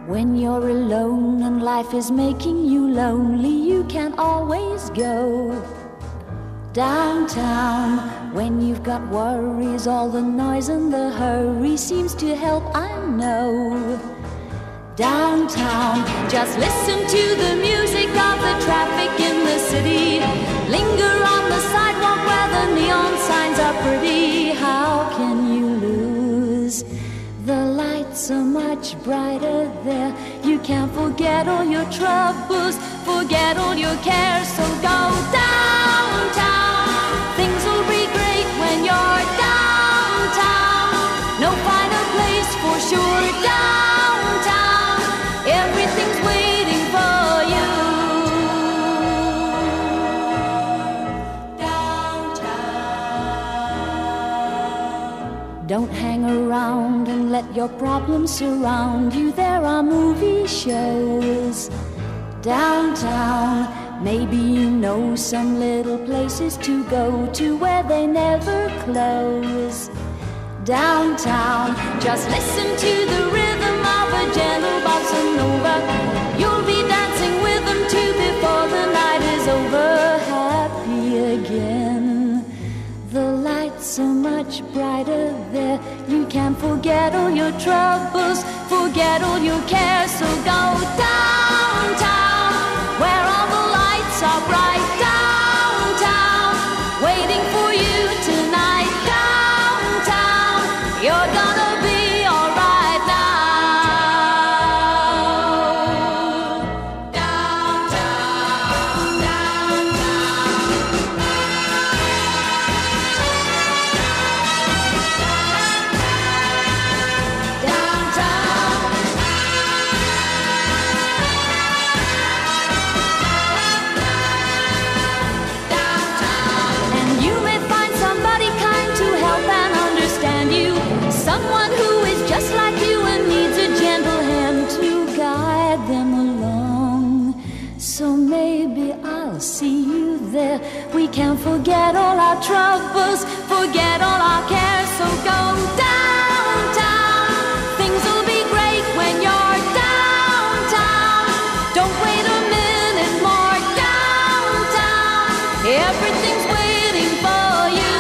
When you're alone and life is making you lonely, you can always go downtown. When you've got worries, all the noise and the hurry seems to help, I know. Downtown, just listen to the music of the traffic in the city. Linger on the sidewalk where the neon signs are pretty. How can you lose? The lights are much brighter there. You can't forget all your troubles, forget all your cares. So go downtown. Things will be great when you're downtown. No finer place for sure. Downtown, everything's waiting for you. Downtown. Don't hang around and let your problems surround you. There are movie shows downtown. Maybe you know some little places to go to where they never close. Downtown, just listen to the rhythm of a gentle bossa nova. You'll be dancing with them too before the night is over. Happy again. The lights are much brighter there. You can't forget all your troubles, forget all your cares. So go downtown, where all the lights are bright. Downtown, waiting for you tonight. Downtown, you're gonna be alright now. Downtown, someone who is just like you and needs a gentle hand to guide them along. So maybe I'll see you there. We can't forget all our troubles, forget all our cares. So go downtown. Things will be great when you're downtown. Don't wait a minute more. Downtown, everything's waiting for you.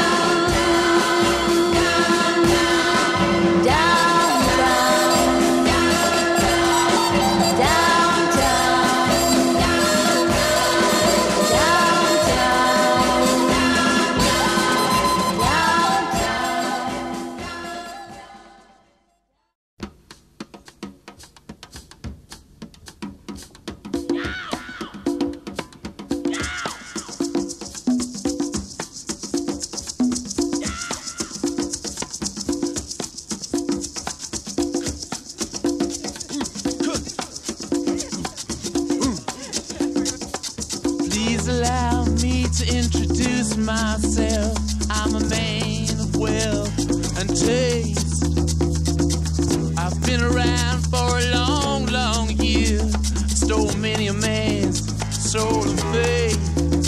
Allow me to introduce myself. I'm a man of wealth and taste. I've been around for a long, long year. Stole many a man's soul and faith.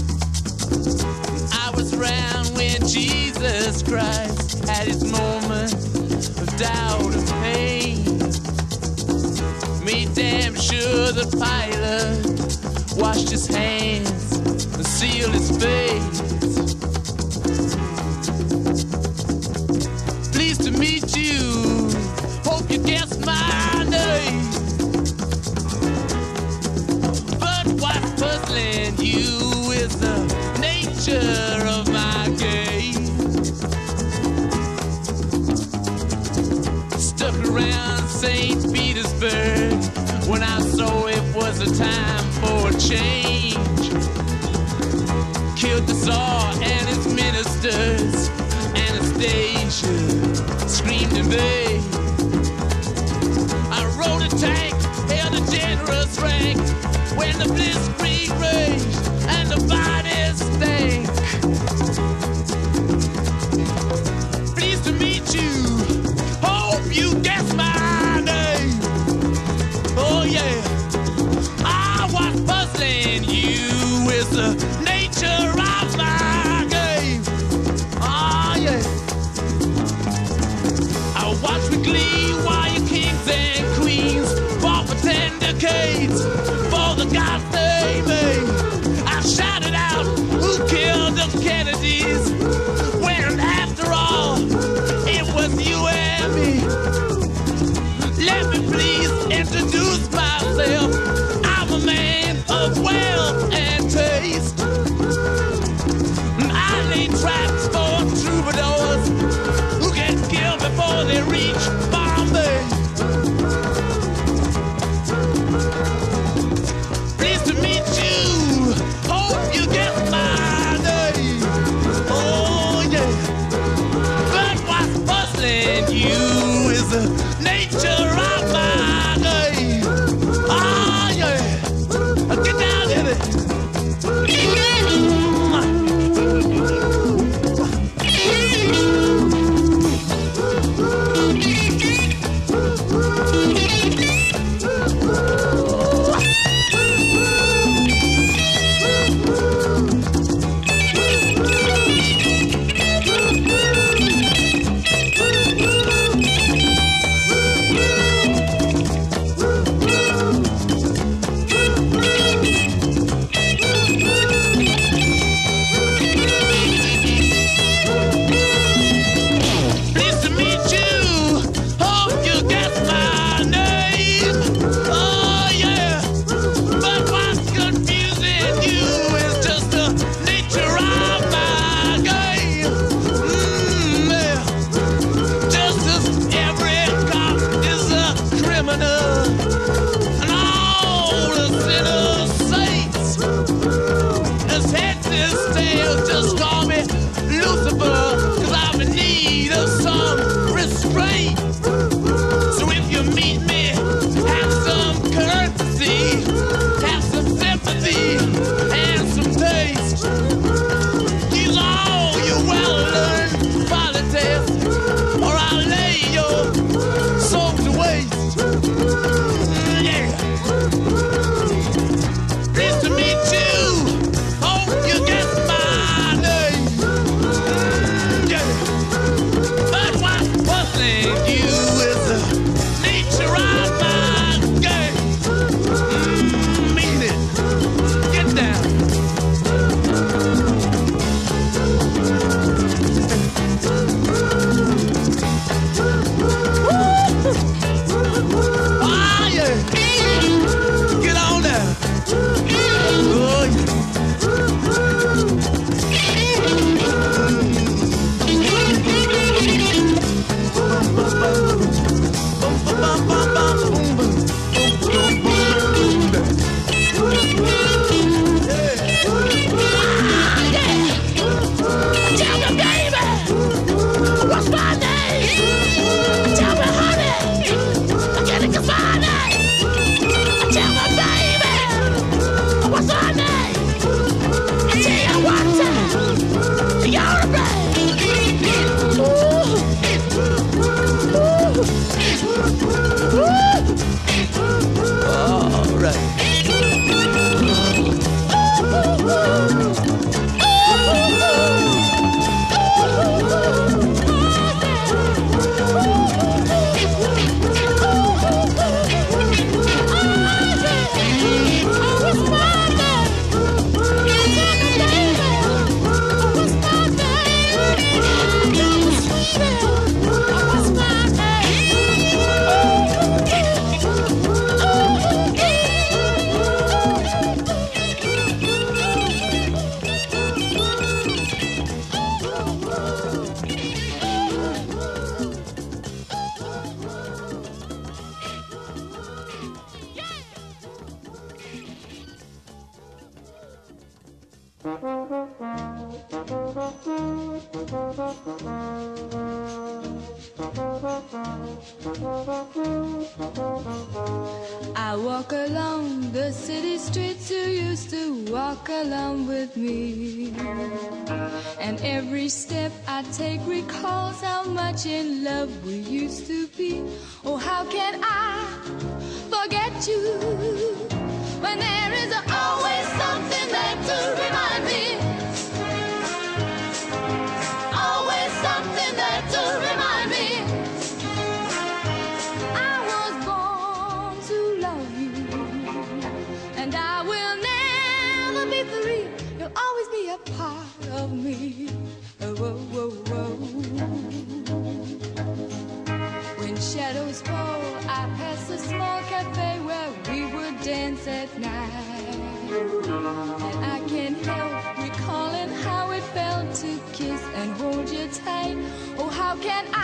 I was around when Jesus Christ had his moment of doubt and pain. Made damn sure the Pilate washed his hands and sealed his face. Pleased to meet you. Hope you guessed my name. But what's puzzling you is the nature of my game. Stuck around St. Petersburg when I saw it was a time for a change. Killed the Tsar and his ministers. Anastasia screamed in vain. I rode a tank, held a generous rank when the blitzkrieg raged and the bodies stank. Pleased to meet you. Hope you guess my name. Oh yeah. What's puzzling you is the nature of my game. Oh yeah. I watch with glee while your kings and queens fall for Kennedy's. When after all, it was you and me. Let me please introduce myself. I'm a man of wealth and taste. I lay traps for troubadours who get killed before they reach Bombay. Pleased to meet you. Hope you get my name. Oh yeah. But what's puzzling you is the nature of my game. Ah yeah. Get down in it. I walk along the city streets, you used to walk along with me. And every step I take recalls how much in love we used to be. Oh, how can I forget you when there is always something there to remind me? Always something there to remind me. I was born to love you, and I will never be free. You'll always be a part of me. Oh, whoa, whoa, whoa. When shadows fall, I pass a small cafe where we would dance at night. And I can't help recalling how it felt to kiss and hold you tight. Oh, how can I